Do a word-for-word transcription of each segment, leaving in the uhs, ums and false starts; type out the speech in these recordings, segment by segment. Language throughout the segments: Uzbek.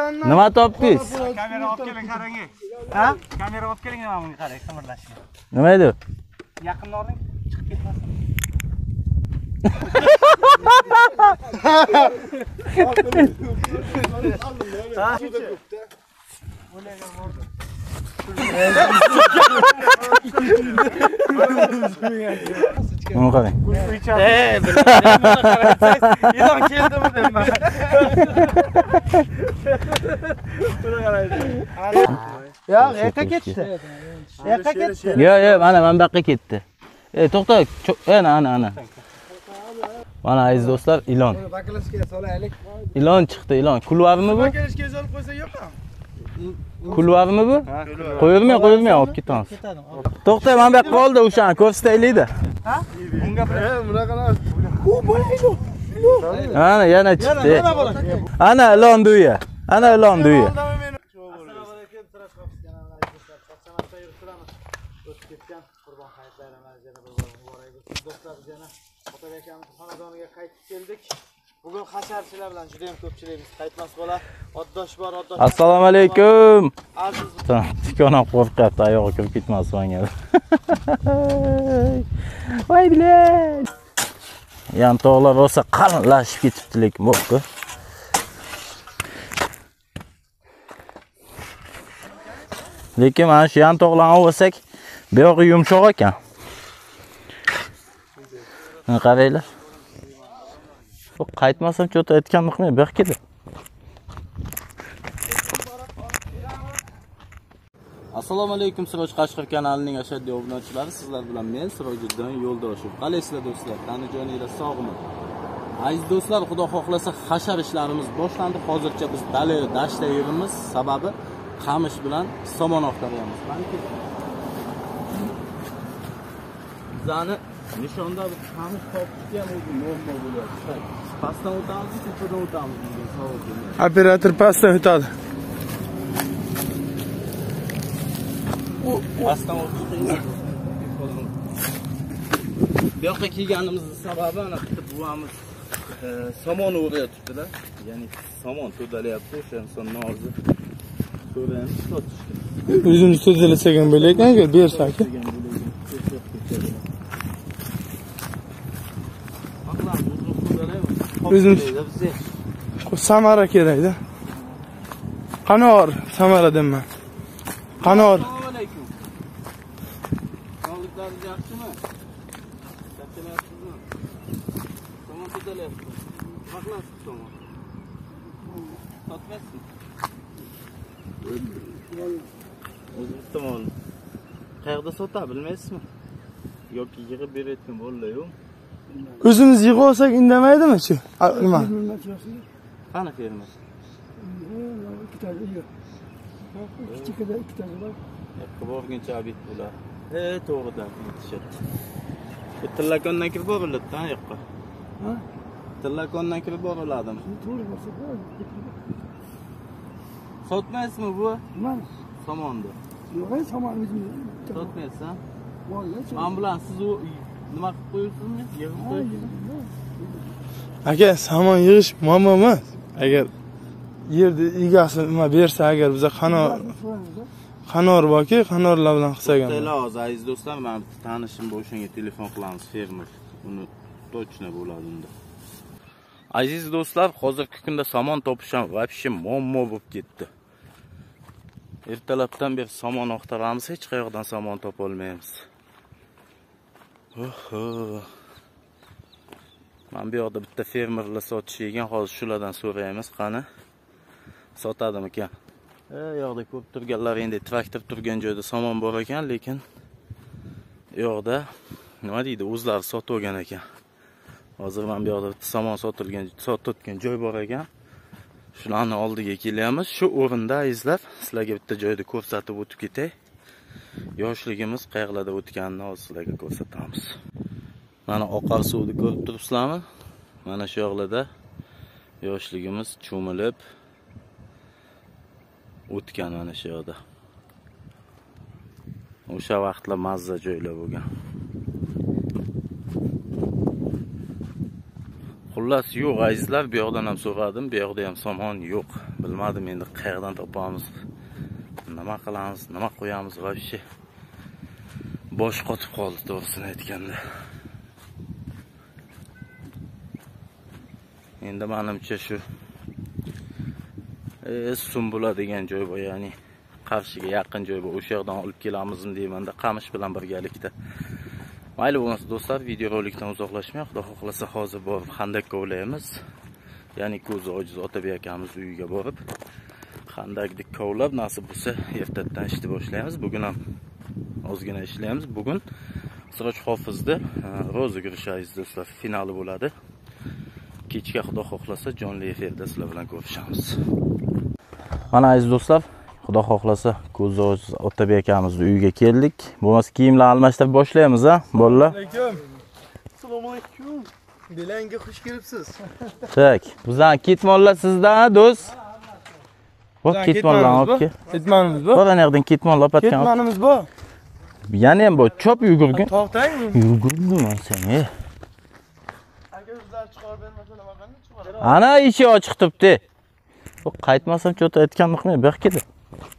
Nima topdingiz? Kamera olib keling, qarang. Ha? Kamera olib keling, mana bunga qarang, qimirlashga. Nima edi? Yaqinda oling, chiqib ketmasin. Nima qarang? Eh, ilon keldimi deyman. Buni qaraydi. Yo'q, yoqqa ketdi. Yoqqa ketdi. Yo'q, yo'q, mana men bu yoqqa ketdi. E, to'xta, ana, ana, ana. Mana aziz do'stlar, ilon. Baklashga solaylik. Ilon chiqdi, ilon. Kulvarmi bu? Baklashga solib qo'ysa yo'qmi? Kulvarmi bu? Qo'yilmay, qo'yilmay olib ketamiz. To'xta, men bu yoqqa qoldi, o'shani ko'rsataylik-da. Ha? Bunga bunaqa. U bo'laydi. Ana, yana chiqdi. Ana ilon duya. Ana ilon duya. Assalomu alaykum, Sirash Xofis kanaliga do'stlar. Samarqandda yurib turamiz. O'tib ketgan Qurbon hayit bayrami yana bir bor muborak bo'lsin. Do'stlar, biz yana Otabek akamiz xonadoniga qaytib keldik. Bugun hasharchilar bilan juda ham ko'pchiligimiz qaytmas bola. Oddosh bor, oddosh. Assalomu alaykum. Aziz Tikonam qo'rqyapti, oyog'i kirib ketmasin menga. Voy bilan. Yan tog'lar rosa qalinlashib ketibdi lekin bo'pti. Lekin mana shu yan tog'larni olsak, bu yog'i yumshoq ekan. Mana qaranglar. Bu qaytmasam cho'ta aytgandim qilmay, bu yoqqa keldi. Assalomu alaykum, Siroj Qashqar kanalining ashaddiy obunachilari, sizlar bilan men Sirojiddin Yo'ldoshev. Qalaysizlar do'stlar? Tani joyingizda sog'mi? Aziz do'stlar, xudo xohlasa hashar ishlarimiz boshlandi. Hozircha biz dala dashta yerimiz, sababi qamish bilan somon oqtaryapmiz. Bizani nishonda bir qamish topishga ham o'zi muammo bo'lyapti. Pastdan o'tamiz, tepadan o'tamiz degan savol keldi. Operator pastdan o'tadi. Pastdan o'tish qiyin. Bu yoqqa kelganimizning sababi ana bitta buvamiz somon o'rayotibdilar. Ya'ni somon to'dalayapti, o'sha insonni orzu to'dani sotishdi. O'zini to'dalasak ham bo'lar ekan, agar bersak. O'zimiz samara kerakda. Qanor samara deyman. Qanor. Assalomu alaykum. Sog'liklaringiz yaxshimi? Yaxshilarsizmi? Somon to'dalayapti. Vaqtlansiz somon. Sotmaysiz. O'zingiz tomon. Qayerda sotadi bilmaysizmi? Yoki yig'ib berayotgan bolalar-yu. O'zimiz yig'ib olsak indamaydimi-chi? Nima? Qani ferma? Kichikda ikkita bor. Yo'q, borguncha abit bular. He, to'g'ridan yetishadi. Bu tillakondan kirib boriladi-da, yo'qqa. Ha? Tillakondan kirib boriladimi? To'g'ri bo'lsa, Sotmaysizmi bu? nima? Somonni. Yo'q, somon o'zim. Sotmaysiz-a? Bo'ldi. Men bilan siz u nima qilib qo'yibsizmi? Yig'ib qo'yibsiz. Aka, samon yig'ish muammo emas. Agar yerni egasi nima bersa, agar biza qanor qanor borki, qanorlar bilan qilsak ham. Hozir aziz do'stlar, men bitta tanishim bor, o'shanga telefon qilamiz, fermer. Uni точно bo'ladi unda. Aziz do'stlar, hozirgi kunda somon topish ham вообще muammo bo'lib ketdi. Ertalabdan beri somon oqtaramiz, hech qayerdan somon topa olmaymiz. Oho. Men bu yerda bitta fermerlar sotish ekan, hozir shulardan so'raymiz, qani sotadimi ekan. E, yo'qda ko'p turganlar endi traktor turgan joyda somon bor ekan, lekin yo'qda nima deydi, o'zlari sotib olgan ekan. Hozir men bu yerda bitta somon sotilgan, sotayotgan joy bor ekan. Shularni oldiga kelyapmiz. Shu o'rinda izlab sizlarga bitta joyda ko'rsatib o'tib ketay. Yoshligimiz qayerlarda o'tganini hozir sizlarga ko'rsatamiz. Mana oqar suvni ko'rib turibsizlarmi? Mana shu yerlarda yoshligimiz cho'milib o'tgan mana shu yerda. O'sha vaqtlar mazza joylar bo'lgan. Xullas yo'q azizlar, bu yoqdan ham so'radim, bu yoqda ham somon yo'q. Bilmadim endi qayerdan topamiz. Nima qilamiz, nima qo'yamiz voобще. Bosh qotib qoldi to'g'risini aytganda. Endi menimcha shu e, Sumbula degan joy bor, ya'ni Qarshiga yaqin joy bor. O'sha yerdan olib kelamizmi deymanda, Qamish bilan birgalikda. Mayli bo'lmasa do'stlar, videorolikdan uzoqlashmay, xudo xohlasa hozir borib xandakka o'laymiz. Ya'ni ko'zi ojiz Otabek akamiz uyiga borib xandakni kovlab, nasib bo'lsa ertadan ishni boshlaymiz. Bugun ham ozgina ishlaymiz. Bugun Siroj Hofizda rozigirish aziz do'stlar finali bo'ladi. Kechga xudo xohlasa jonli efirda sizlar bilan ko'rishamiz. Mana aziz do'stlar, xudo xohlasa ko'zi ojiz Otabek akamizning uyiga keldik. Bo'lmasa kiyimlarni almashtirib boshlaymiz, ha, bolalar. Assalomu alaykum. Belanga xush kelibsiz. Tak, bizdan ketmonlar sizdan, do'st. Bak ketmonlar olib kel. Ketmonimiz bor. Bora nerdan ketmonlar opatgan? Ketmonimiz bor. Yana ham bor, chop yugurgin. To'xtangmi? Yugurgin sen, e. Aka bizlar chiqarib bermasana, maqanni chiqarib. Ana eshik ochiq turibdi. Bu qaytmasam cho'ta aytgandim, bu yoqqa keldi.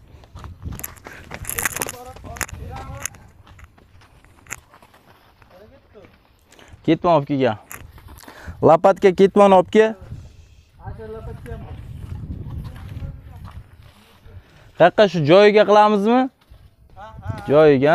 Ketmon olib kelgan. Lapatka ketmon olib kel. Qayerga shu joyiga qilamizmi? Joyiga.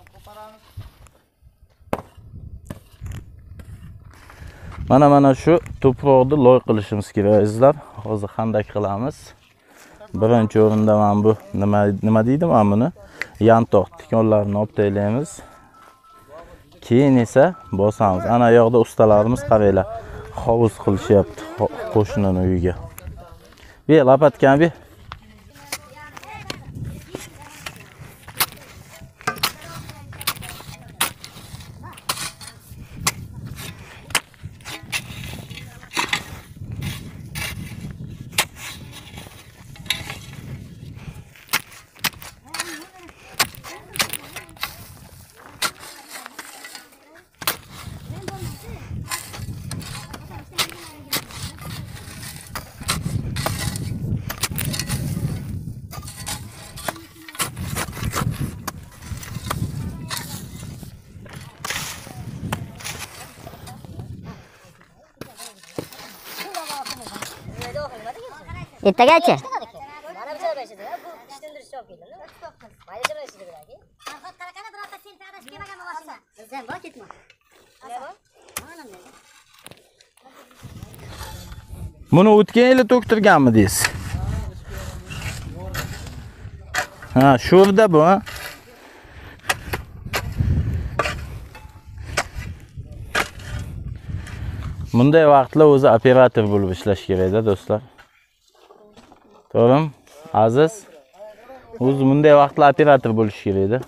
Mana mana shu to'proqni loy qilishimiz kerak azizlar. Hozir xandak qilamiz. Birinchi o'rinda mana bu nima nima deydi mana buni? Yantoq tikonlarini olib taylaymiz. Keyin esa bosamiz. Ana yoqda ustalarimiz qaranglar, hovuz qilishyapti qo'shnining uyiga. Ber lapatkani ber. Ertagacha. Mana bu joyda ishlaydi. Bu ishtindirish olib keldim. Mayda joyda ishlaydi bularga. Farhod qaraqana birorta sen adashib kelmagan mashina. Bizdan bor ketma. Nima bor? Mana bunday. Buni o'tgan yili to'ktirganmi deysiz? Ha, sho'rda bu, ha. Bunday vaqtlar o'zi operator bo'lib ishlash kerak-da, do'stlar. To'g'rimi? Aziz. O'zi bunday vaqtlar operator bo'lish kerak-da.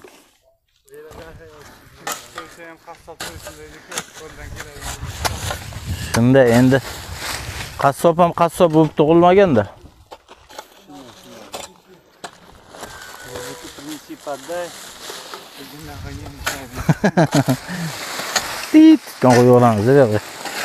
Shunda endi qassob ham qassob bo'lib tug'ilmaganda. Tit, kan qo'yamiz, beradi.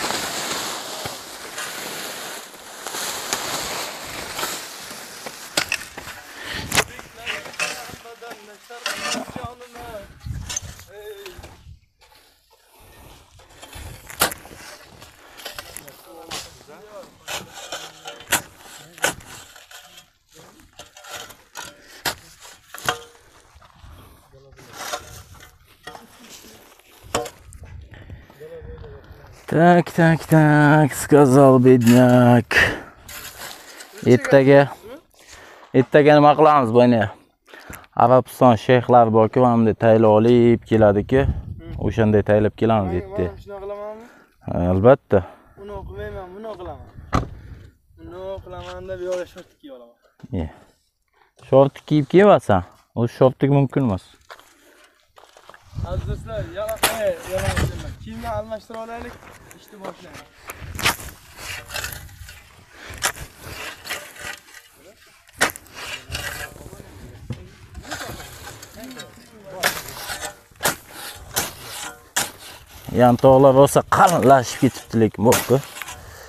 Так, так, так, сказал бедняк. Ertaga ertaga nima qilamiz buni? Arabiston shayxlari borku, hamda tayla olib keladi-ku. O'shanday taylab kelamiz deydi. Shuna qilamanmi? Albatta. Uni o'qimayman, buni qilaman. Uni qilaman-da, bu yo'la short kiyib olaman. E. Short kiyib kelmasan, u shortlik mumkin emas. Aziz do'stlar, yalan, yalan. Kiyimni almashtirib olaylik, ishni boshlaymiz. Yantoqlar rosa qalinlashib ketibdi, lekin bo'pti.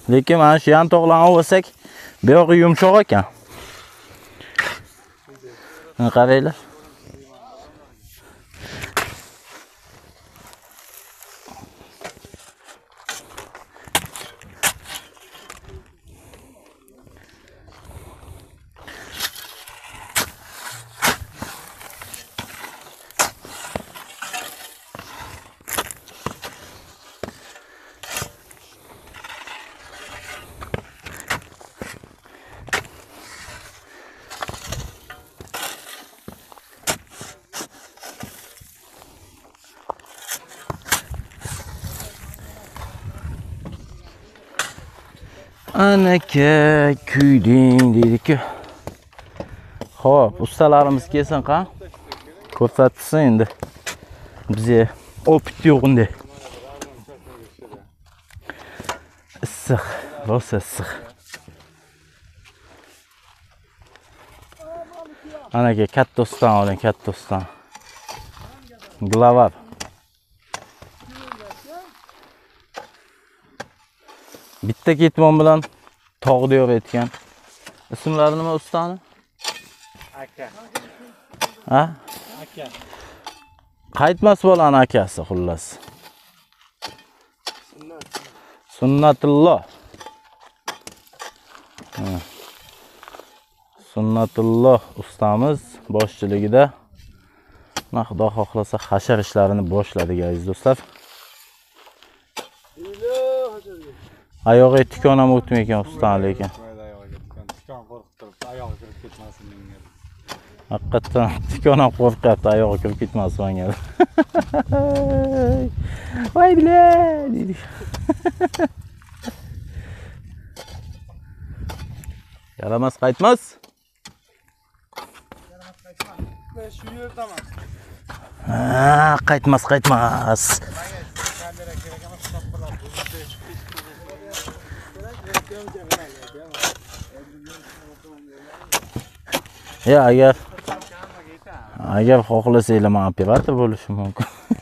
Lekin mana shu yan to'g'lan olsak, bu yog'i yumshoq ekan. Qaranglar. Anaka kuyding dedik-ku. Xo'p, ustalarimiz kelsin qa. Ko'rsatsin endi. Bizga opit yo'q endi. Issiq, rosa issiq. Anaka katta ustan oling, katta ustan. Glavar. Bitta ketmon bilan tog'da yo'rayotgan. Ismlari nima ustani? Aka. Ha? Aka. Qaytmas bo'lani akasi xullas. Sunnatulloh. Sunnatulloh ustamiz boshchiligida mana Xudo xohlasa hashar ishlarini boshladik aziz do'stlar. Oyog'i tikon ham o'tmay ekan ustan lekin. Tikon qo'rqib turibdi, oyog'i kirib ketmasin menga. Haqiqatan tikon ham qo'rqyapti, oyog'i kirib ketmasin menga. Voy bile dedi. Yaramas qaytmas. Men shu yerdaman. Ha, qaytmas, qaytmas. Kamera kerak emas, stop qiladi. Ya agar agar xohlasanglar men operator bo'lishim mumkin.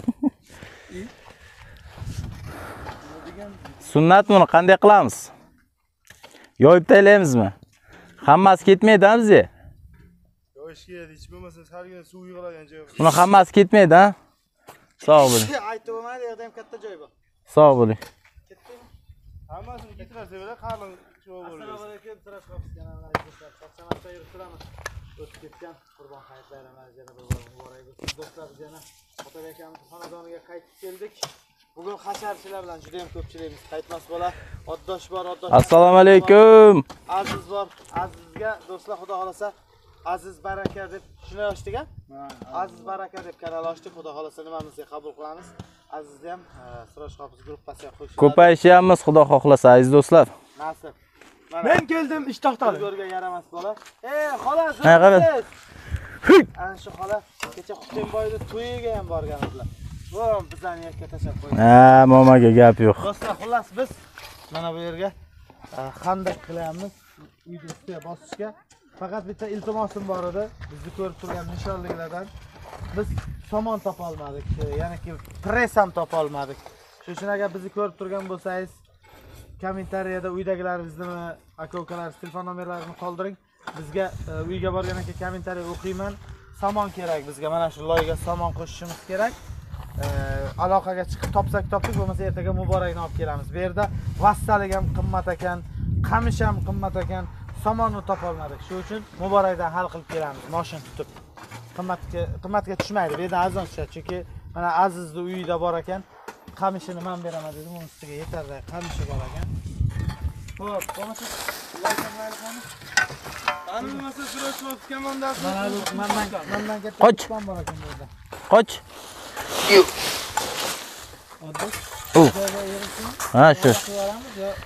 Sunnat buni qanday qilamiz? Yoyib taylaymizmi? Hammasi ketmaydi bizga. Yoyish kerak, hech bo'lmasa salgina suv yig'ilgan joy. Buni hammasi ketmaydi, ha? Sog' bo'ling. Aytib bo'lmaydi, yerda ham katta joy bor. Sog' bo'ling. Hammasini ketirasa bera qalin joy bo'ladi. Assalomu alaykum, Sirash Xofis kanaliga do'stlar. Qachoncha yurib turamiz. O'tib ketgan Qurbon hayit bayramlari yana bir bor muborak bo'lsin. Do'stlar, biz yana Otabek akamiz xonadoniga qaytib keldik. Bugun hasharchilar bilan juda ham ko'pchiligimiz qaytmas bola, oddosh bor, oddosh. Assalomu alaykum. Aziz bor. Azizga do'stlar Xudo xolasa Aziz baraka deb shuni ochdik-a? Aziz baraka deb kanal ochdik. Xudo xolasa nimamizga qabul qilamiz. Azizni ham Sirash Xofis gruppasiga qo'shib. Ko'payishamiz Xudo xohlasa aziz do'stlar. Nasib. Men keldim, ish to'xtadi. Go'rga yaramas bola. Ey, xola, Ha, qara. ana shu xola kecha Xutenboyda to'yiga ham borganlar. Vo'm bizani yakka tashab qo'ydi. Ha, momaga gap yo'q. Do'stlar, xullas biz mana bu yerga xandak qilyapmiz. Uyni ustiga bosishga. Faqat bitta iltimosim bor edi. Bizni ko'rib turgan nishonliklardan biz somon topa olmadik. Ya'ni ki press ham topa olmadik. Shuning uchun agar bizni ko'rib turgan bo'lsangiz, kommentariyada uydagilaringizni, aka-ukalaringiz telefon nomerlarini qoldiring. Bizga uyga borgan ekan kommentariy o'qiyman. Somon kerak bizga. Mana shu loyiga somon qo'shishimiz kerak. Aloqaga chiqib topsak topdik, bo'lmasa ertaga muborakni olib kelamiz. Bu yerda vassalik ham qimmat ekan, qamish ham qimmat ekan. Somonni topa olmadik. Shuning uchun muborakdan hal qilib kelamiz. Mashin tutib. Qimmatga qimmatga tushmaydi. Bu yerda arzon tushadi. Chunki mana Azizni uyida bor ekan. Qamishini men beraman dedim. Uning ustiga yetarli qamishi bor ekan. Xo'p, bo'lmasa loyihalarni qamish. Ani bo'lmasa Sirash Xofis komandasi. Mana bu mendan mendan katta Qoch. ustam bor ekan bu yerda. Qoch. Oddiy. Oh. Joyga yig'ishsin. Ha, shu. Qo'yamiz yo.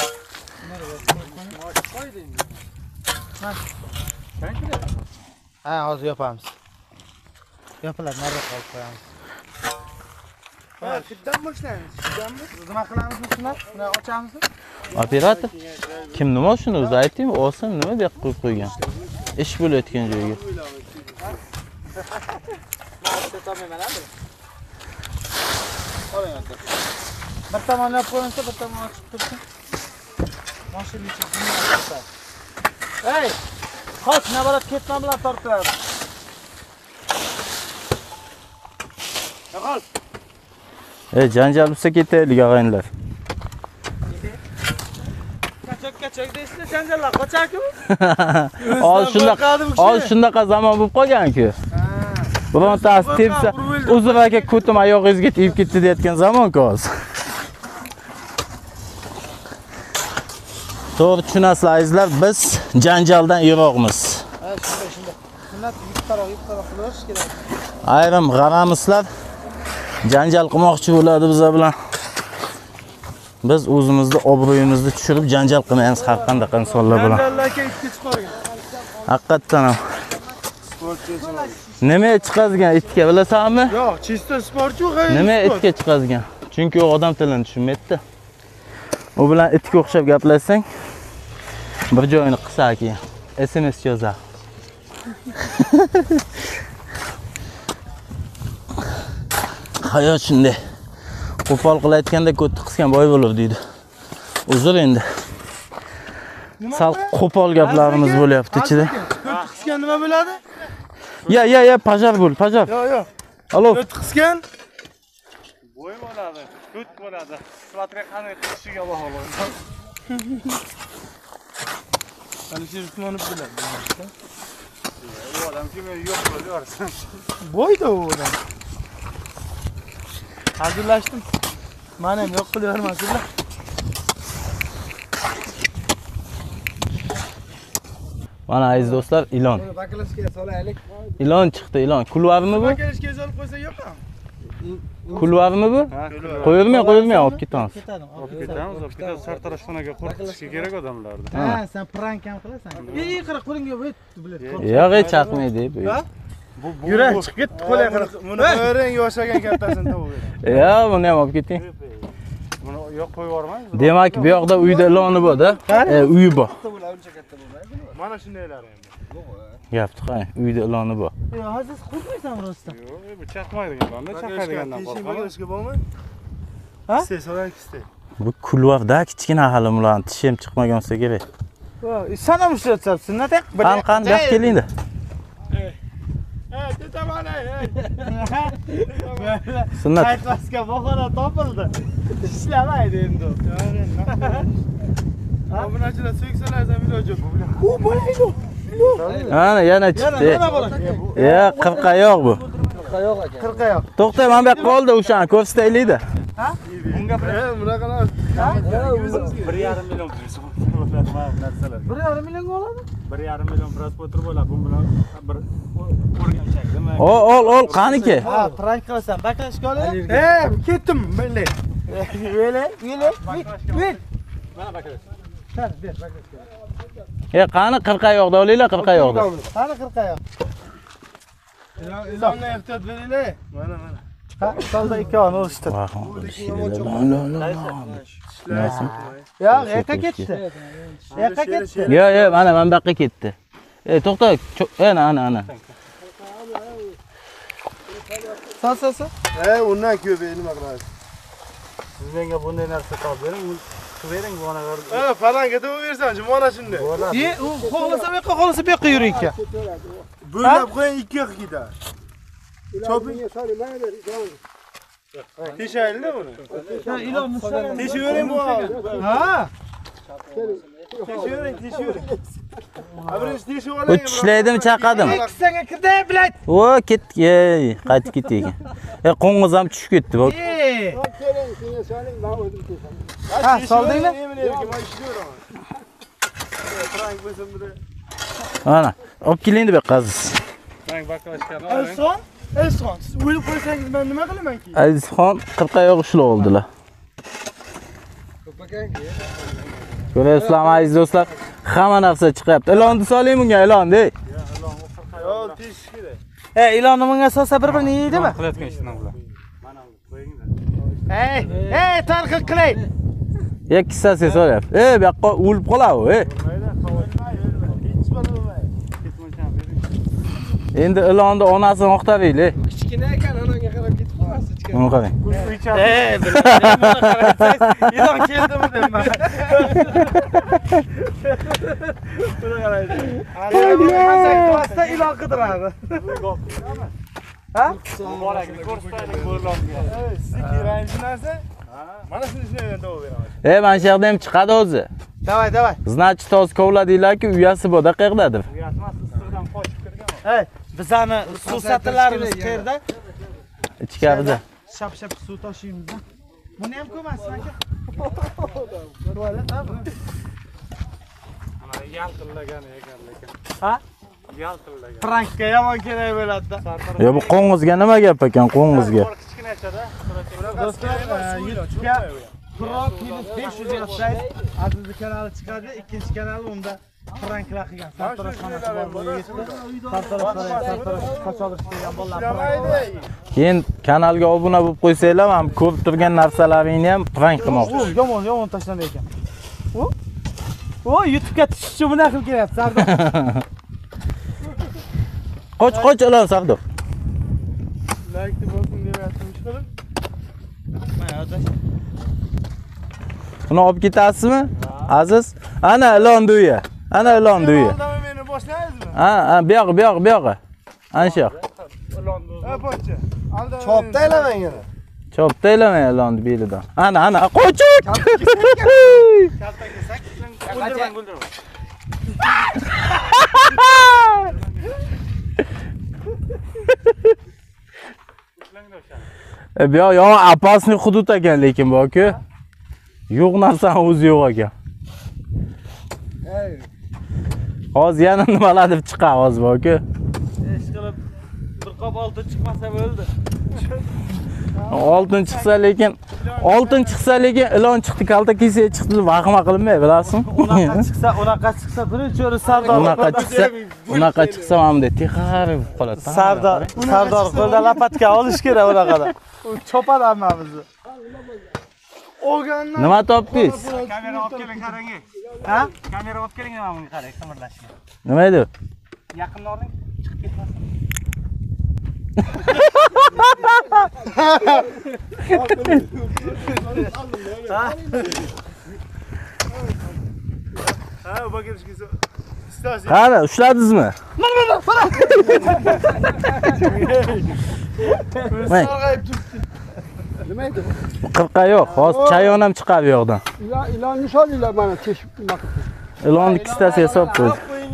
Ha, hozir yopamiz. Yopiladi, nariga qolib qo'yamiz. Ha, qiddan boshlaymiz. Qiddammi? Nima qilamiz shuni? Buni ochamiz. Operator. Kim nima shuni o'zi ayting, olsin nima bu yoqqa qo'yib qo'ygan. Ish bo'layotgan joyga. Bir tomon yopib qo'yilsa, bir tomon ochib tursin. Mashinachi jinoyat. Ey! Qoch, nabarat ketmon bilan torttiradi. Yo'qol. E, janjal bo'lsa ketaylik og'aynilar. Kachoq-kachoq deysizlar, janjallar qochaku. Hozir shunaqa, hozir shunaqa zamon bo'lib qolgan-ku. Birontasi tepsa, uzr aka ko'tim oyog'ingizga tegib ketdi deyotgan zamon-ku hozir. To'g'ri tushunasizlar azizlar, biz janjaldan yiroqmiz. Ha, shunday, shunday. Sunnat yutqaroq, yutqaroq qilish kerak. Ayrim g'aramislar janjal qilmoqchi bo'ladi bizlar bilan. Biz o'zimizni obro'yimizni tushirib janjal qilmaymiz har qanday insonlar bilan. Janjallarga itga chiqargan. Haqiqatan ham. Nima chiqazgan itga bilasanmi? Yo'q, chisto sportchi u g'ayri. Nima itga chiqazgan? Chunki u odam tilini tushunmaydi. U bilan itga o'xshab gaplashsang, bir joyini qilsa keyin S M S yozar. Hayot shunday. Qo'pol qilayotganda ko'tti qisgan boy bo'lur deydi. Uzr endi. Sal qo'pol gaplarimiz bo'lyapti ichida. Ko'tti qisgan nima bo'ladi? Ya ya ya pajar bo'l, pajar. Yo'q, yo'q. Alo. Ko'tti qisgan Bo'y bo'ladi, ko't bo'ladi. Sifatga qanday qilishiga bog'liq. Alisher Usmonov biladi. Bu odam kim yo'q bo'laversin. Bo'yda u odam. Hazırlaştım. Mana ham yo'q qilavermasizlar. Mana aziz do'stlar, ilon. Bakalashga solaylik. Ilon chiqdi, ilon. Kulvarmi bu? Bakalashga olib qo'ysa yo'qmi? Kulvarmi bu? Qo'yilmay, qo'yilmay olib ketamiz. Olib ketamiz, olib ketamiz. Sartaroshxonaga qo'rqitishga kerak odamlarni. Ha, sen prank ham qilasan. Ey, qara qo'lingga bo'y, biladi. Yo'q, hech chaqmaydi bu. Yurak chiqib ketdi qo'lga qara. Buni ko'ring, yoshagan kattasini topib bering. Ya, buni ham olib keting. Buni yo'q qo'yib yubormaymiz. Demak, bu yoqda uyda iloni bor-da. E, uyi bor. Mana shundaylar endi. Gapni qarang, uyda iloni bor. Yo'q, hozir qo'rqmaysanmi rostdan? Yo'q, bu chaqmaydiganlarni chaqmaydigandan qo'rqaman. Bakalashga bo'lmi? Ha? Kiste, so'rang kiste. Bu kulvarda kichkina hali ularning tishi ham chiqmagan bo'lsa kerak. Voy, sen ham ishlatsan, nima? Qan qan, bu yoqqa keling-da. Hey, tetaman ey. Sunnat. Qaytmasga bahona topildi. Ishlamaydi endi. Obunachilar so'ksalar ham iloji yo'q. U bo'laydi. Ana yana chiqdi. Yana bo'ladi. Ya, qirqayoq bu. Qirqayoq aka. Qirqayoq. To'xta, mana bu yoqqa qoldi o'shani ko'rsataylik-da. Ha? Bunga bunaqalar. bir yarim million pul bo'ladi mana bu narsalar. bir yarim million bo'ladi? bir yarim million praspo'tir bo'ladi. Bu bilan bir o'rganchak nima? Ol, ol, ol, qaniki? Ha, prank qilasan. Baklashga olib. Ey, ketdim, bildi. Vele, vele, vel. Mana baklash. Qani, ber, baklashga. E, qani qirqayoqda olinglar, qirqayoqda. Qani qirqayoq. Ilonni ehtiyot beringlar. Mana, mana. Ha, solda ikkovini urishdi. Yo'q, yoqqa ketdi. Yoqqa ketdi. Yo, yo, mana mana bu yoqqa ketdi. E, to'xta, ana, ana, ana. Sol, sol, sol. Ey, undan ko'p nima qilasiz? Siz menga bunday narsa topib bering, qilib bering bu ona. Ha, falanga deb bersanchi, mana shunday. Ye, u xohlasa bu yoqqa, xohlasa bu yoqqa yuring aka. Bo'ylab qo'ying, ikki yoqqa ketadi. Choping. Teshaylik buni. Ha, ilonni so'rang. Teshivering bu. Ha. Teshivering, teshivering. Birinchi teshib Bu oling. tishlaydim, chaqadim. Ikkisiga kirdi, bilat. O, ketdi, ey, qaytib ketdi ekan. E, qo'ng'iz ham tushib ketdi, bak. Ey. Ha, soldingmi? Prank bo'lsin buni. Mana, olib keling deb qaziz. Rang baklashga oling. Elson, Elson, siz o'lib qo'ysangiz men nima qilaman-ki? Azizxon qirqayoq ushlab oldilar. Ko'rasizlarmi aziz do'stlar? Hamma narsa chiqyapti. Ilonni soling bunga, ilonni. Yo'q, tesh kerak. E, ilonni bunga solsa bir-birini yeydimi? Qilayotgan ishdan bular. Mana qo'yinglar. Ey, ey, tarqib qilay. Ya kissasiga solyapti. E, bu yoqqa o'lib qoladi, e. Endi ilonni onasini oqtabeylik. Kichkina ekan, onangga qarab ketib qolasiz. Shuni qarang. Eee, bilaman, mana qarasangiz, ilon keldimi deyman. Buni qaraysiz. Ana, ilon qidiradi. Ha? Bolakni ko'rsataylik bo'rlonga. Sizniki rangi narsa? Mana shuni ishlayman tavba beraman. E, mana shu yerda ham chiqadi o'zi. Davay, davay. Значит, toz kovladinglar-ku, uyasi borda qayerdadir. Uyatmas issiqdan qochib kirgan. Ey, bizani suv satirlarimiz qayerda? Ichkarida. Shap-shap suv tashiymiz. Buni ham ko'rmasizmi aka? Ana yaltillagan ekan lekin. Ha? Yaltillagan. Prankka yomon kerak bo'ladi-da. Yo, bu qo'ng'izga nima gap ekan, qo'ng'izga? Kichkinachada. Do'stlar, YouTube'ga Pro besh yuz yozsangiz, Aziz kanali chiqadi, ikkinchi kanal unda pranklar qilgan. Sartaroshxonasi bor bu yerda. Sartarosh, sartarosh qocholish degan bolalar. Keyin kanalga obuna bo'lib qo'ysanglar, ham ko'rib turgan narsalaringni ham prank qilmoqchi. O, yomon, yomon tashlandi ekan. O? O, YouTube'ga tushish uchun buna qilib kelyapti, Sartarosh. Qoch, qoch, ilon Sardor. Like bo'lsin deyaptim chiqarib. Mana otash. Buni olib ketasizmi? Aziz, ana ilon duya. Ana ilon duya. Oldami meni boshlaysizmi? Ha, ha, bu yoq, bu yoq, bu yoq. Ana shu yoq. Ha, pochcha. Aldami. Chopda aylamang yana. Chopda aylamang ilonni belidan. Ana, ana, qoch. Kalta kelsak, o'ldirmang, o'ldirmang. E, bu yoq, yo, opasniy hudud ekan lekin bu-ku. Yo'q narsani o'zi yo'q ekan. Hozir yana nimalar deb chiqar hozir bu-ku. Ish qilib bir qop oltin chiqmasa bo'ldi. Oltin chiqsa lekin, oltin chiqsa lekin ilon chiqdi, kalta kesa chiqdi, vahima qilinmay, bilasizmi? Unaqa chiqsa, unaqa chiqsa birinchi o'ri Sardor. Unaqa chiqsa, unaqa chiqsa mana bunday texar bo'lib qoladi. Sardor, Sardor qo'lda lapatka olish kerak unaqada. U chopadi hammamizni. O'rgandan Nima topdingiz? Kamera olib keling, qarang. Ha? Kamera olib keling, mana bunga qarang, qimirlashga. Nima edi? Yaqinda oling, chiqib ketmasin. ha, u bakir ishkisi. Istasiz. Qani, ushladingizmi? Mana Sarg'ayib turibdi. Nima edi? qirqa yo'q. Hozir chayon ham chiqadi bu yoqdan. Ilon ilon nishoninglar mana teshib nima qilib. Ilonni ikkitasi hisob qo'y.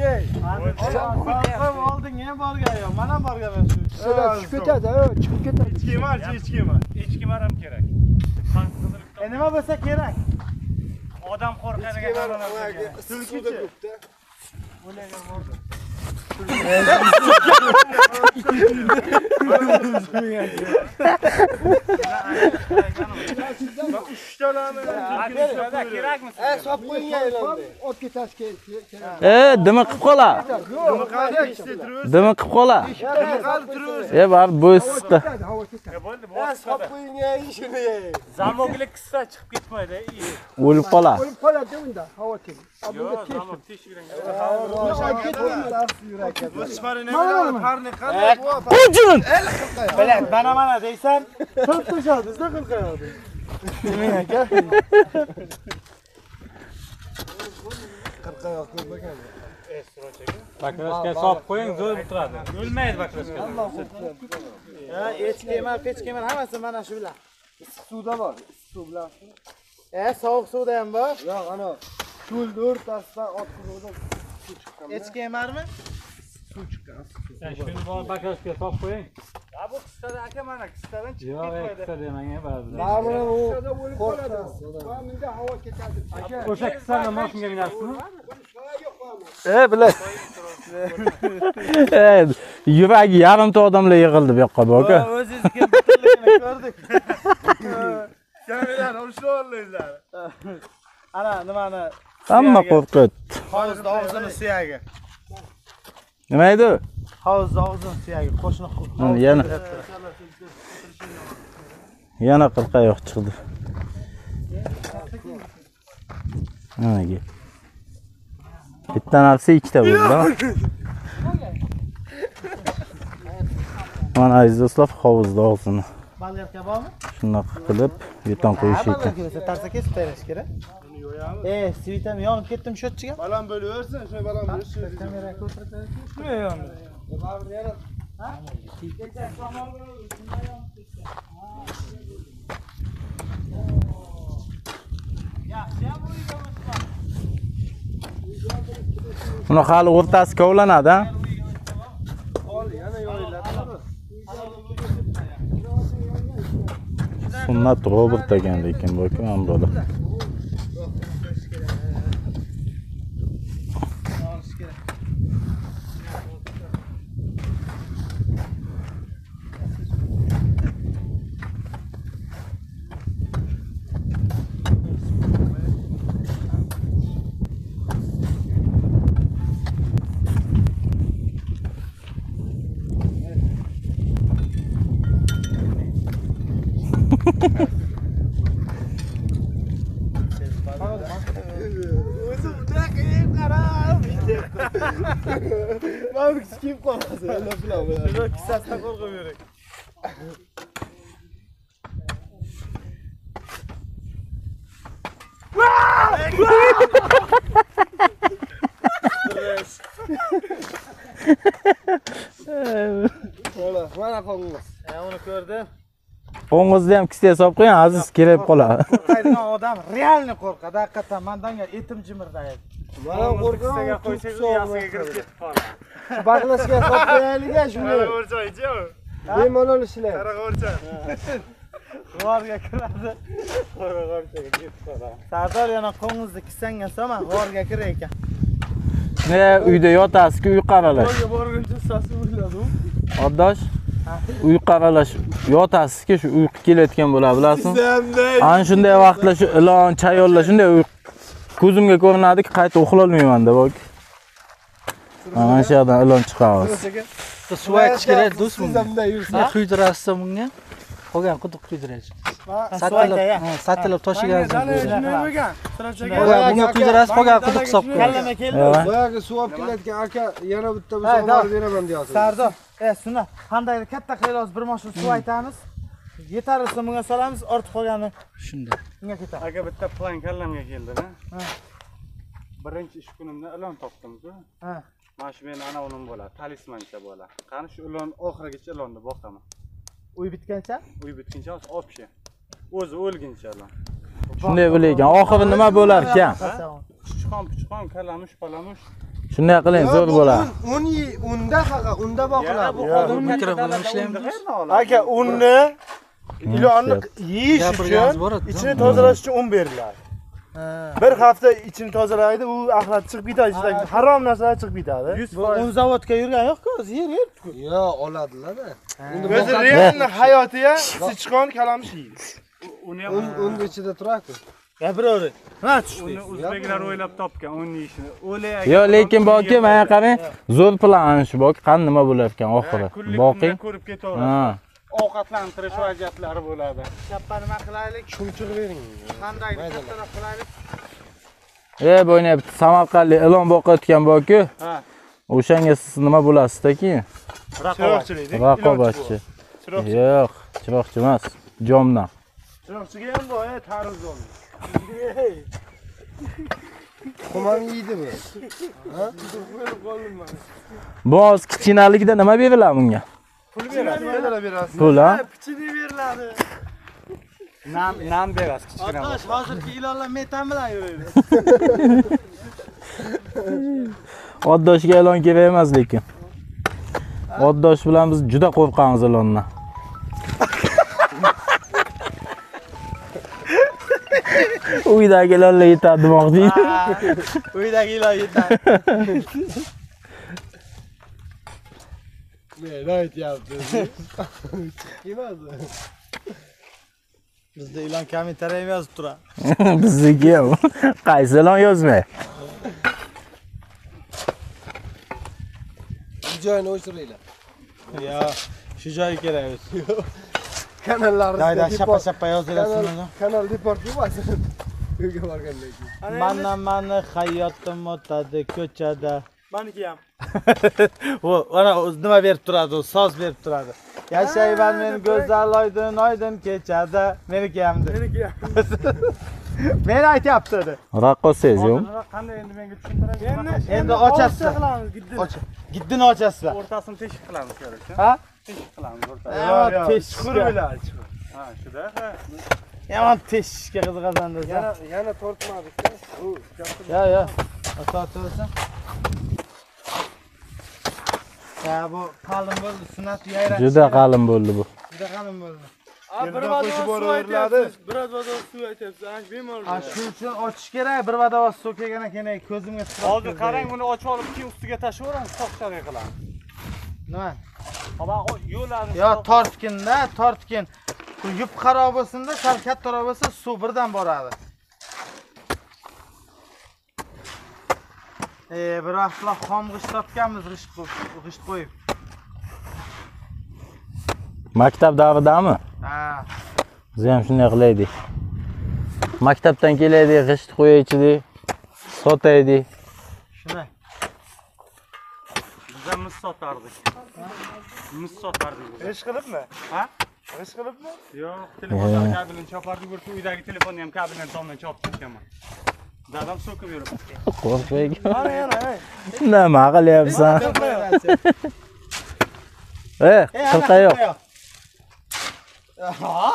Olding ham borgan yo'q, mana borgan shu. Sizlar chiqib ketadi, ha, chiqib ketadi. Ichki emas, ichki emas. Echki ham kerak. E nima bo'lsa kerak? Odam qo'rqadigan hamma narsa. Tulkichi. Kerakmi? Ha, sop qo'yinglar ilonni. Ot ketasiz keyin. E, dimi qilib qolar. Nima qiladi? Ishda turib. Dimi qilib qolar. Nima qilib turib? E, baribir bo'y siqdi. Havo ketadi. Bo'ldi, Ha, sop bo'ldi. qo'yinglar ishini. Zamoglik qissa chiqib ketmaydi. O'lib qolar. O'lib qoladi unda, havo teng. Yo'q, zamog teshigini. Parni qanday bu? Qo'jun! Bilat, mana mana deysan, turib tashadingizda qilqayapti. Nima aka? Bakrashga solib qo'ying, zo'r turadi. O'lmaydi bakrashga. Ha, echki emas, pechki emas, hammasi mana shu bilan. Suvda bor, suv bilan. E, sovuq suvda ham bor. Yo'q, ana cho'lni o'rtasidan ot qiluvdim. Suv chiqqan. Echki emasmi? Suv chiqqan. Shuni bor bakrashga solib qo'ying. Ha, bu qissada aka mana qissadan chiqib ketmaydi. Yo'q, qissa demang ba'zida. Mana u qo'rqadi. Va menda havo ketadi. Aka, O'sha qissani moshinga minasizmi? E, bilat. E, yuragi yarimta odamlar yig'ildi bu yoqqa bu-ku. O'zingizga butunligini ko'rdik. Kameradan urishni olaylar. Ana nimani? Hamma qo'rqadi. Hovuzda og'zini suyagi. Nima edi? Hovuzda og'zini suyagi, qo'shni. Mana yana yana qirqayoq chiqdi. Mana gel. Bitta narsa ikkita bo'ldi. Mana aziz do'stlar, hovuzda og'zini Balyarka bormi? Shunaqa qilib yeton qo'yish Ha, ekan. balyarka desa tarsa kesib taylash kerak. Eh, svitam yonib ketdim shu yerchiga. Balam bo'laversin, shu balam bo'lishi. Kameraga o'tirib. Shunga yondi. Ha? Kecha somon shunday yonib ketgan. Yaxshi ham uyda bo'lsa. Buni hali o'rtasi kovlanadi-a? Sunnat Robert ekan lekin bu ham bo'ldi. Mana kichkib qolmasin, Allah bilan. Shuni kissasidan qo'rqib yuring. Mana, mana qolmas. E, uni ko'rdim. Qo'ng'izni ham kisiga solib qo'ying, aziz kelib qoladi. Qo'rqadigan odam realni qo'rqadi. Haqiqatan mendan etim jimirlaydi. Mana qo'rqaga qo'ysangiz uyasiga kirib ketib qoladi. Bag'lashga solib qo'yaylik-a shuni. O'rchoychi. Bemalol ishlang. Qaraqa o'rchoy. G'orga kiradi. Qo'rqorchaga ketib qoladi. Sardor yana qo'ngizni kisanga solma, g'orga kirar ekan. Ne uyda yotasiz-ku, uy qaralash. Borguncha sasi o'yladi-ku. Oddosh, uy qaralash yotasizki, shu uyqu kelayotgan bo'ladi, bilasizmi? Ana shunday vaqtlar shu ilon, chayonlar shunday ko'zimga ko'rinadiki, qayta uxlolmayman deb bak. Mana shu yerdan ilon chiqadi. Suv aytish kerak, do'stmi? Sizamda yursa. Quydirasiz bunga. Qolgan quduq quydirasiz. Satilab, satilab toshigansiz. Shunday bo'lgan. Bunga quydirasiz, qolgan quduq hisob qo'ying. Kallama keldi. Boyagi suv olib kelayotgan aka yana bitta bo'lsa olib beraman deyapti. Sardor, e, shuni qandaydir katta qilamiz, bir mashina suv aytamiz. Yetarsa bunga solamiz, ortib qolgani shunday. Bunga ketadi. Aka bitta plan kallamga keldi-da. Birinchi ish kunimda ilon topdim-ku. Ha. Mana shu meni ana unim bo'ladi, talismancha bo'ladi. Qani shu ilon oxirigacha ilonni boqaman. Uy bitgancha? Uy bitguncha obshi. O'zi o'lguncha ilon. Shunday bo'laykan, oxiri nima bo'lar ekan? Chuchqon, puchqon, kalamush, palamush. Shunday qiling, zo'r bo'ladi. Un unda haqa, unda boqiladi. Mikrofonni ishlaymiz. Aka unni ilonni yeyish uchun, ichini tozalash uchun un beriladi. Bir hafta ichini tozalaydi, u axlat chiqib ketadi, ichidagi harom narsalar chiqib ketadi. Un zavodga yurgan yo'q-ku, o'zi yer yuribdi-ku. Yo, oladilar-da. O'zi realni hayotiga sichqon kalamush yeydi. Uni Un unda ichida turadi-ku. Gapiravering. Nima tushdi? uni o'zbeklar o'ylab topgan, uni yeyishini. O'lay. Yo, lekin boki, mana qarang, zo'r plan shu boki, qani nima bo'lar ekan oxiri. Boqing. Ko'rib ketaverasiz. Ha. Ovqatlantirish vajiyatlari bo'ladi. Chappa nima qilaylik? Chumchuq bering. Qanday kattaroq qilaylik? E, bo'yna bitta Samarqandlik ilon boqayotgan boki. Ha. O'shanga siz nima bo'lasizda-ki? Raqobatchilik. Raqobatchi. Yo'q, chiroqchi emas, jomdan. Chiroqchiga ham bor, taruz oldi. Xuman yeydimi? Ha? Bu oz kichkinaligida nima beriladi bunga? Pul berasiz. Pul, ha? Pichini beriladi. Nam, nam berasiz kichkina. Otash, hozirgi ilonlar metan bilan yuradi. Oddoshga ilon kerak emas lekin. Oddosh bilan biz juda qo'rqamiz ilondan. Uydagi ilonlar yetadi demoqchi. Uydagi ilon yetadi. Ne aytyapti? Emasmi? Bizda ilon kommentariy yozib turadi. Bizniki ham. Qaysi ilon yozmay? Joyini o'chiringlar. Yo, shu joyi kerak o'zi. Kanallarni Dayda shappa-shappa yozilasiz. Kanal deport bo'lmasin. Uyga borgandan keyin. Mana mani hayotim o'tadi ko'chada. Meniki ham. O, ana o'zi nima berib turadi, so'z berib turadi. Yashayman men go'zal oydin oydin kechada. Meniki hamdi. Meniki Men aytyapti edi. Raqqosangiz yo'qmi? Qanday endi menga tushuntirasiz? Endi ochasiz. Giddini. Och. Giddini ochasiz. O'rtasini teshik qilamiz kerak. Ha? Teshik qilamiz o'rtasini. Yo'q, teshik Chuqur bilan. Ha, shuda. Ha. Yomon teshikka qiziqasan desa. Yana yana tortmadik-da. Bu Ya, ya. Tortaversin. Ya bu qalin bo'ldi, sunat yayratish. Juda qalin bo'ldi bu. Juda qalin bo'ldi. bir vadoz suv aytyapsiz. Bir vadoz suv aytyapsiz. Ana bemor. Ha, shuning uchun ochish kerak. Bir vadoz suv kelgan ekan, ko'zimga chiqib. Hozir qarang, buni ochib olib keyin ustiga tashlayveramiz, soqchalik qilamiz. Nima? Xo'p, yo'llarni. Yo, tortkin-da, tortkin. Bu yub xarob bo'lsin-da, sal kattaroq bo'lsa suv birdan boradi. E, bir vaqtlar xom g'isht topganmiz, g'isht qo'yib, g'isht qo'yib. Maktab davridami? Ha. Biz ham shunday qilaydik. Maktabdan kelaydik, g'isht qo'yaychidik, sotaydik. Shunday. Biz ham mis sotardik. Mis sotardik. Ish qilibmi? Ha? Ish qilibmi? Yo'q, telefondan kabelini chopardik, bir uydagi telefonni ham kabelini tomdan chopib ketganman. Dadam so'kib yuribdi. Qo'rqmang. Ana yana. Nima qilyapsan? Eh, qilqa yo'q. Aha.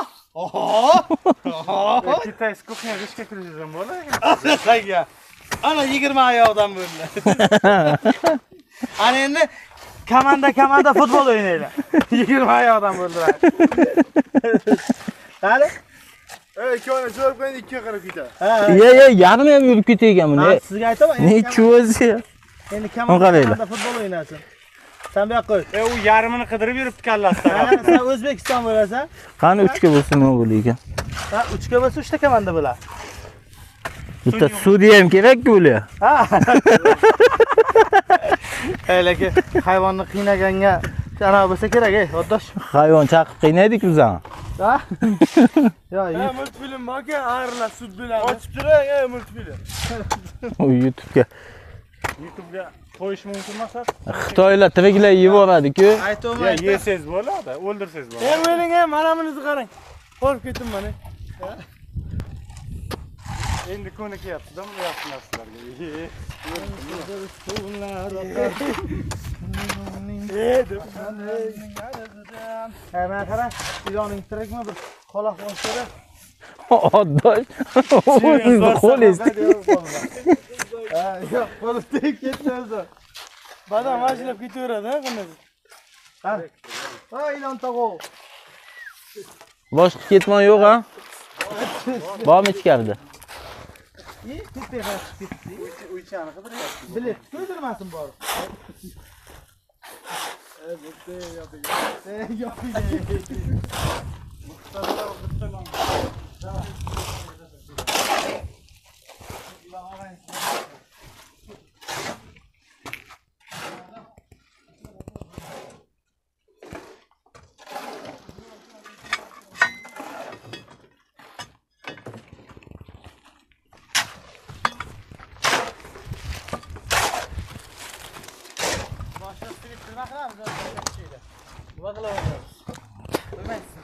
Kitayskiy kuxnyaga ishga kirishim bo'ladi. Ana, ana yigirma oyoqdan bo'ldi. Ana endi komanda komanda futbol o'ynaydi. yigirma oyoqdan bo'ldilar. Qani? Ey, ikkovini jo'rib qo'ying, ikkiga qarab ketadi. Ye, ye, yarmi ham yurib ketagan buni. Men sizga aytaman. Ne cho'zi? Endi komanda futbol o'ynasin. Sen bu yoqqa qo'y. E, u yarmini qidirib yuribdi kallasida. Ha, sen O'zbekiston bo'lasan. Qani uchga bo'lsa nima bo'lar ekan? Ha, uchga bo'lsa uchta komanda bo'lar. Bitta sudya ham kerak-ku bular. Ha. Ey, lekin hayvonni qiynaganga ana bo'lsa kerak, ey, oddosh. Hayvon chaqib qiynaydik biz ham. Ha? Yo, Ha, multfilm bor-ku, arilar sud bilan. Ochib turing, ey, multfilm. U YouTube'ga YouTube'ga qo'yish mumkin emas. Xitoylar tiriklar yevoradi-ku. aytavman. Ya, yesangiz bo'ladi, o'ldirsangiz bo'ladi. Ey, o'yling, ey, mana bunisi qarang. Qo'rqib ketdim mana. Endi ko'nikyapsiz-da, bu yaxshi narsalarga. Ha, mana qara, iloning tirikmi bir qoloq bo'lsa-da. Oddosh. O'zingizni qo'lingiz. Ha, yo'q, qo'li tegib ketdi o'zi. Badam mashinab ketaveradi, ha, qanday? Ha. Ha, ilon tog'o. Boshqa ketmon yo'q, ha? Bormi ichkarida? И tepaga qarab ketdi. Uychani qidiryapti. Bilet ko'zirmasin bor. E, bitta yopiga. E, yopiga. Nima qilaveramiz? Qo'ymaysiz.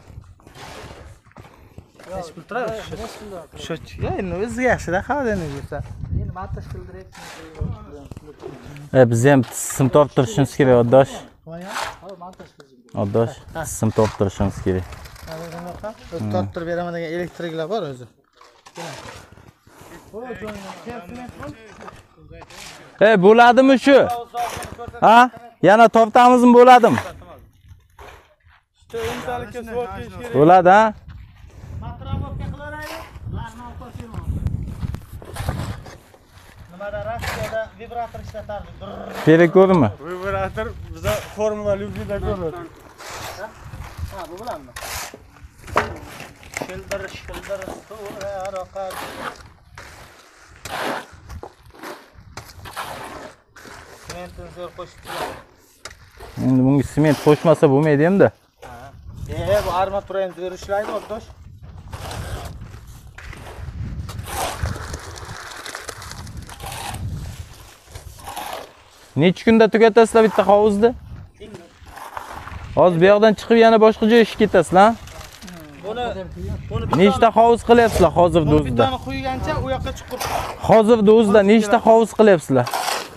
Hech pul turadi. Shochga endi o'ziga yaxshi-da, xaridini bo'lsa. Endi montaj qildirib. E, biz ham sim torttirishimiz kerak, oddosh. Qo'ying. Ha, montaj qildim. Oddosh, sim torttirishimiz kerak. Mana bunaqa o'zi torttirib beraman degan elektriklar bor o'zi. E, bo'ladimi shu? Ha? Yana tortamizmi bo'ladimi? Intalikka suv kesh kerak. Bo'ladi, ha? Matrafovka qilaveraylik. Larni olib Nimada Rossiyada vibrator ishlatardik. Perekormi? Vibrator biza Formula Luxida ko'radi. Ha, bu bilanmi? Shildirish, shildirish, to'g'ri, aroqat. Sementni zo'r qo'shib. Endi bunga sement qo'shmasa bo'lmaydi endi. E, bu armaturani zo'r ishlaydi, oddosh. Necha kunda tugatasizlar bitta hovuzni? Hozir bu yoqdan chiqib yana boshqa joyga ishga ketasizlar. Buni buni Nechta hovuz qilyapsizlar hozirda bir o'zida? tane qo'ygancha u yoqqa chiqib Hozirda o'zida nechta hovuz qilyapsizlar?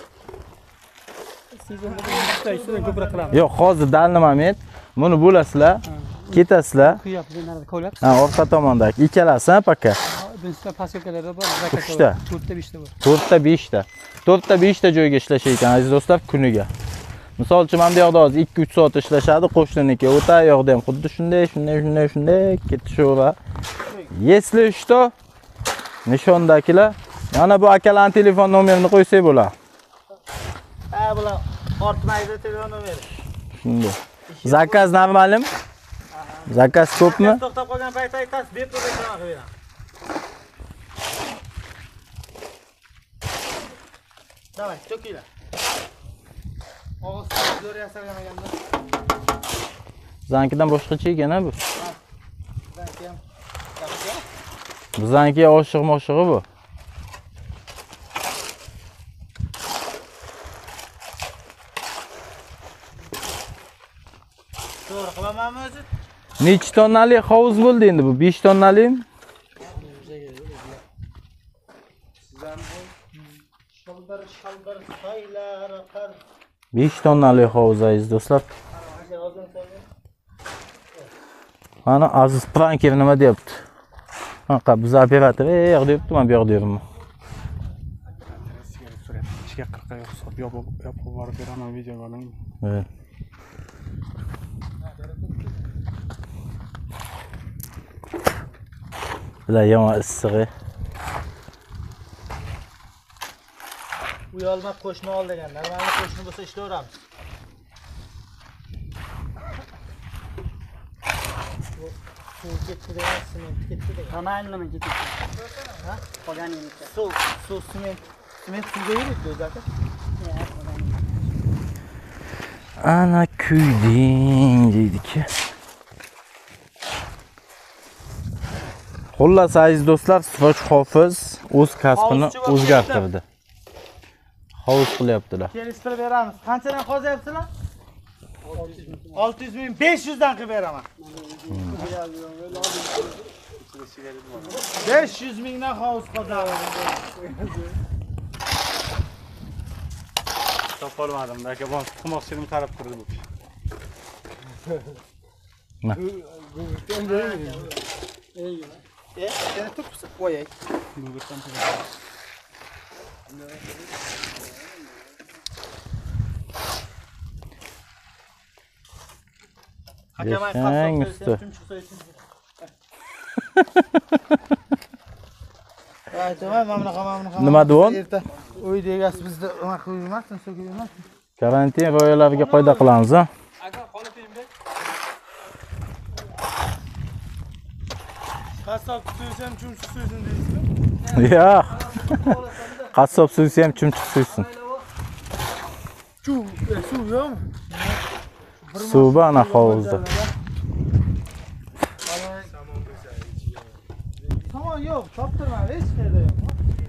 Yo'q, hozir dalni moment. Buni bo'lasizlar, ketasizlar. Ha, orqa tomondagi ikkalasi, ha, paka. Uchta. to'rtta, beshta. to'rtta, beshta joyga ishlashar ekan aziz do'stlar kuniga. Misol uchun mana bu yoqda hozir ikki uch soat ishlashadi, qo'shniniki o'ta yoqda ham xuddi shunday, shunday, shunday, shunday ketishaveradi. Если что, nishondagilar, yana bu akalarning telefon nomerini qo'ysak bo'ladi. Ha, bular ortmaydi telefon nomeri. Shunday. Zakaz normalmi? Zakaz ko'pmi? To'xtab qolgan paytda aytasiz, bepul reklam qilib beraman. Davay, to'kinglar. Og'iz zo'r yasalganaganda. Bizankidan boshqacha ekan bu. Bizanki ham. Bizanki oshiq-moshig'i bu. To'g'ri qilamanmi o'zi? Necha tonnali hovuz bo'ldi endi bu? besh tonnalimi? Shalbar shalbar soylar oqar. besh tonnali hovuz aziz do'stlar. Mana Aziz Pranker nima deyapti? Haqa biz operator ey yoq deyapti, men bu yoq deyapman. ichga qirqqa ruxsat yopib yopib borib beraman videoga oling. Evet. Bular yomon issig'i. Uyalma qo'shni ol degan. Normalda qo'shni bo'lsa ishlayveramiz. Suv ketdi degan, sement ketdi degan. Normalmi ketdi? Ha? Qolganini. Suv, suv, sement. Sement suvga yuribdi o'zi. Ana kuyding deydi-ki. Xullas aziz do'stlar, Sifoch Hofiz o'z kasbini o'zgartirdi. Hovuz qilyaptilar. Kelishtirib beramiz. Qanchadan qozyapsizlar? olti yuz ming, besh yuz dan qilib beraman. besh yuz mingdan hovuz qozamiz. Topolmadim, aka bor qilmoqchiligim qarab turdi bu. E, yana turibsiz, qo'yay. Gugurtdan Hakamay Geçen qassob üstü. kelsa, chumchuq so'ysin. Aytaman, mana bunaqa, mana bunaqa. Nima deyapti? Erta uyda egasi bizda nima qilib yurmasin, so'kib yurmasin. Karantin rioyalariga qoida qilamiz, ha. aka qolatingda. Qassob so'ysam chumchuq so'ysin deysizmi? Yo'q. Qassob suysa ham chumchuq suysin. Chuv, suv yo'qmi? Suv bor ana hovuzda. Tamam yo'q, toptirmadi, hech qayerda yo'q.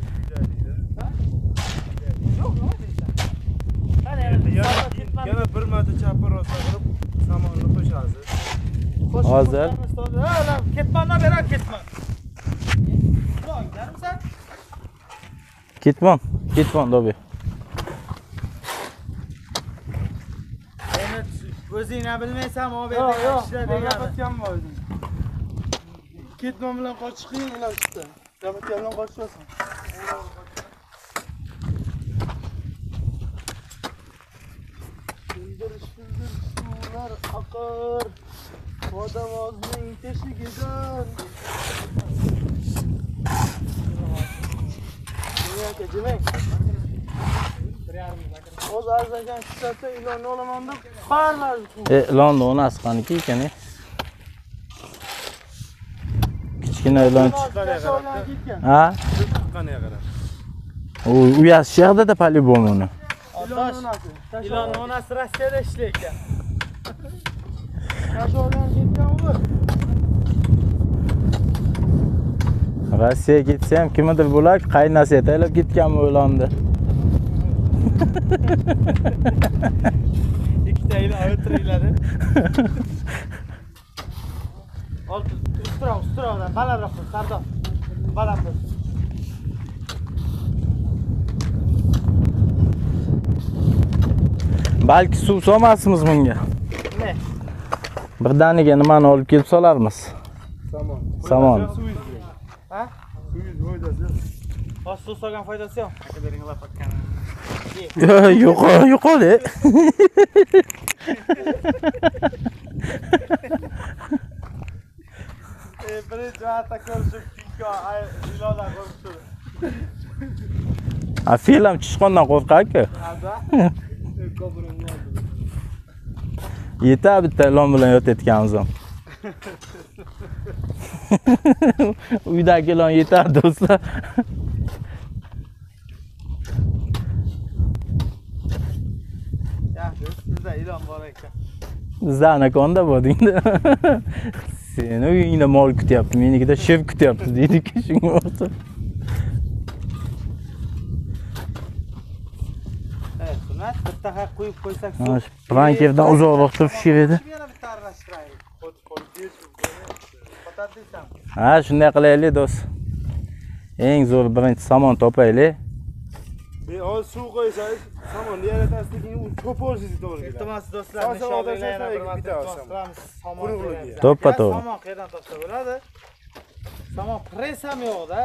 Yo'q, nima deysan? Qani endi Yana bir marta chapga rosa qilib samonni qo'shasiz. Hozir Ha, ketmandan berar ketman. Yo'q, garmsan? ketmon, ketmon dobi. Endi o'zingni bilmaysanmi, o Yo'q, yerda yo'q, ishlar men degan. gapirganman o'zim. Ketmon bilan qochish qiyin ular uchta. Gapirgan bilan qochishasan. Bildirish, bildirish, suvlar oqar. Odamozning teshigidan. Niyaka jimang. O'z arzagan chiqsa ilonni olaman deb qarmadi. E, ilonni onasi qaniki ekan? Kichkina ilon. Ha? Qanaqa qarab. U uyasi shahrda po-любому uni. Ilon onasi Rossiyada ishlaydi. Tasholan ketgan u. Rossiyaga ketsa ham kimdir bo'lar, qaynasi yetaylab ketganmi ilonni. Ikki Deylar, o'tiringlar. Olti, ustura, ustura, balandroq qil, Sardor. Baland qil. Balki suv solmasmiz bunga. Ne? Birdaniga nimani olib kelib solarmiz? Somon. Somon. Ha? Suv foydasi. Hozir suv solgan foydasi yo'q. Aka beringlar pakkani. Yo'q, yo'q-de. E, birinchi marta ko'rishib, Pinko ilodan qo'rqdi. Ha, film chiqqandan qo'rqar-ku. Hada? Yetar bitta ilon bilan yotayotganimiz ham. Uydagi ilon yetar do'stlar. Yaxshi, sizda ilon bor ekan. Bizda anakonda bo'ldingda. Seni uyingda mol kutyapti, menikida shef kutyapti deydi-ku shunga o'xshab. Evet, Sunat, bitta haq qo'yib qo'ysak suv. Mana shu Prankerdan uzoqroq turib edi. Yana bitta aralashtiraylik. Qotar deysan. Ha, shunday qilaylik do'st. Eng zo'r birinchi somon topaylik. Bir oz suv qo'ysangiz, somonni yaratasiz, keyin u to'polsiz to'g'ri keladi. Iltimos do'stlar, Sog' sog' nishoninglar yana bir bitta marta olsam. iltimos qilamiz. Somon Quruqlik beramiz. ya. To'ppa Ya, to'g'ri. Somon qayerdan topsa bo'ladi? Somon press ham yo'q-da.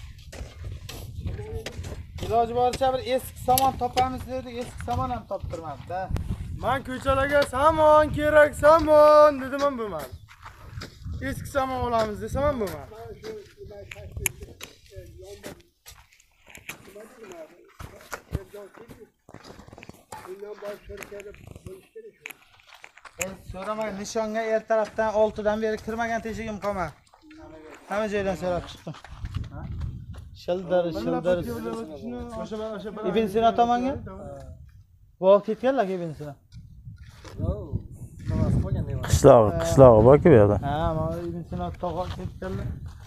Iloji boricha bir eski somon topamiz dedik, eski somon ham toptirmabdi-da. Men ko'chalarga somon kerak, somon dedim ham bo'lmadi. Eski somon olamiz desam ham bo'lmadi. Ben so'ramagan nishonga er tarafdan oltidan beri kirmagan teshigim qolmadi. Hamma joydan so'rab chiqdim. Shildar, shildar. Ibn Sino tomonga? Voq ketganlar Ibn Sino. Qishloq, qishloq bor-ku bu yerda. Ha, mana Ibn Sino tog'a ketganlar.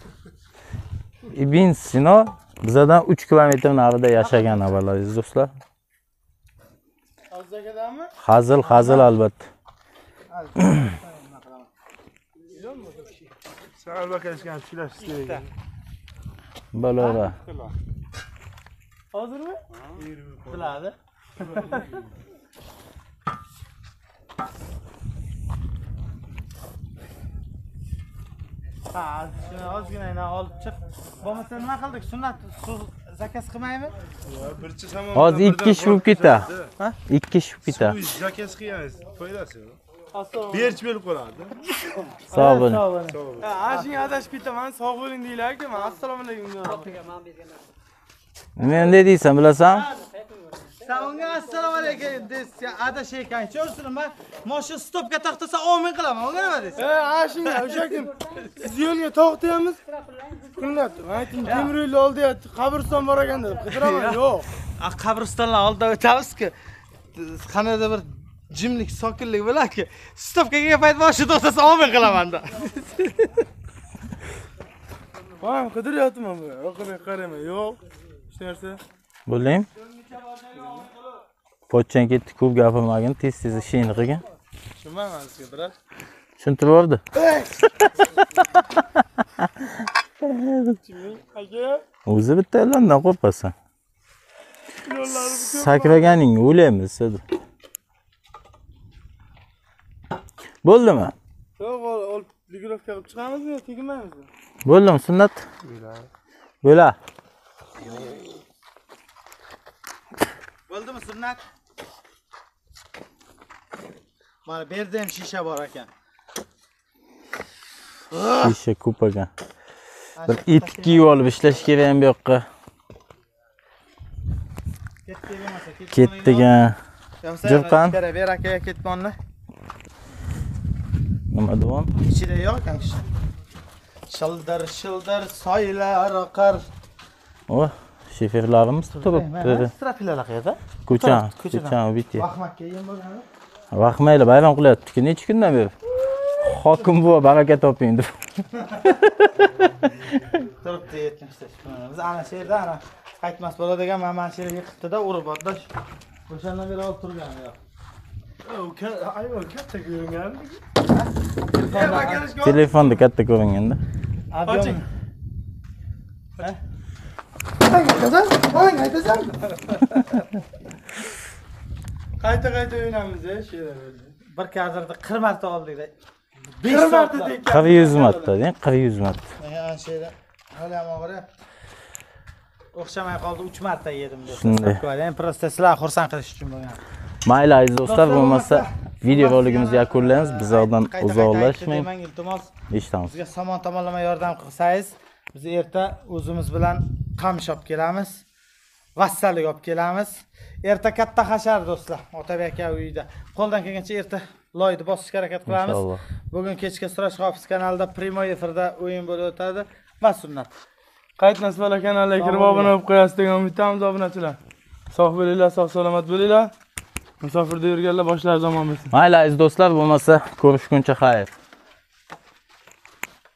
Ibn Sino bizdan uch kilometr narida yashagan avvallar do'stlar. Hozirgadanmi? Hazil, hazil albatta. Sal bakashgan filash kerak. Bo'laver. Hozirmi? Biladi. Ha, shuni ozgina olib chiq. Bo'lmasa nima qildik? Sunnat suv zakaz qilmaymi? Birchi somon. Hozir ikki ish bo'lib ketadi. Ha? ikki ish bo'lib ketadi. Suv zakaz qilgansiz, foydasi yo'q. Berch bo'lib qoladi. Sog' bo'ling. Ha, ashing adashib ketaman, sog' bo'ling deylar-ku. Assalomu alaykum. Men ne deysan, bilasan? Sen unga assalomu alaykum desa adashaykan. Cho'rsini men mashina stopga taqtasa omin qilaman. Unga nima deysan? Ha, ashing o'sha kun siz yo'lga to'xtaymiz. Kunlab, ayting temir yo'l oldiga qabriston bor ekan deb qidiraman. Yo'q. A qabristonlar oldida o'tamiz-ku. Qanada bir jimlik, sokinlik bo'ladi-ku. Stopga kelgan payt mashina to'xtasa omin qilaman-da. Voy, qidiryapman bu. Yo'qini qarama, yo'q. Hech narsa. Bo'ling. Pochchan ketdi, ko'p gapirmagin, tez-tez ishingni qilgin. Tushunmayman sizga, biroq. Tushuntirib Aka, o'zi bitta ilondan qo'rqasan. Sakraganing o'laymiz siz. Bo'ldimi? yo'q, olib ligirovka qilib chiqamizmi, tegmaymizmi? Bo'ldimi, sunnat? Bo'la. Bo'ldimi sunnat? Mana bu yerda ham shisha bor ekan. Shisha ko'p ekan. Bir etik kiyib olib ishlash kerak ham bu yoqqa. Ketdi bo'lmasa Ketdigan. Jirqan. Ber akaga ketmonni. Nima devam? Ichida yo'q ekan kishi. Shildar, shildar soylar oqar. Oh, sheferlarimiz turibdi. Strafilar qayerda? Ko'chan, Ko'chadan. ko'chan bitti. Vahmakka yem bo'lgani. Vahmaylar bayram qilyapti-ku, necha kundan beri. Hokim buva baraka toping deb. Turibdi yetmishta. Biz ana shu yerda ana qaytmas bo'ladigan mana shu yerga yiqibdi-da, urib o'tdi. O'shandan beri olib turgani yo'q. Ay o katta ko'ringan. Telefonda katta ko'ringanda. Oching. Qani aytasan? Qani aytasan? Qayta qayta o'ynaymiz ya she'rlar. Bir kadrda qirq marta oldik-da. besh marta tekkan. qirq yuz marta, deng, qirq yuz marta. Mana she'ra. Hali ham o'g'rayapti. O'xshamay qoldi, uch marta yedim deb. Shunday. Endi prosta sizlar xursand qilish uchun bo'lgan. Mayli aziz do'stlar, bo'lmasa video roligimizni yakunlaymiz. Bizlardan uzoqlashmang. Demang, iltimos, Eshitamiz. bizga somon tomonlama yordam qilsangiz, biz erta o'zimiz bilan qamish olib kelamiz. Vassalik olib kelamiz. Erta katta hashar do'stlar, Otabek aka uyida. Qo'ldan kelgancha erta loyni bosishga harakat qilamiz. Inshaalloh. Bugun kechga Siroj Hofiz kanalida primoy efirda o'yin bo'lib o'tadi va sunnat. Qayt Nasbala kanaliga kirib obuna bo'lib qo'yasiz degan umiddamiz obunachilar. Sog' bo'linglar, sog' salomat bo'linglar. Musofirda yurganlar boshlari zamon bo'lsin. Mayli aziz do'stlar, bo'lmasa ko'rishguncha xayr.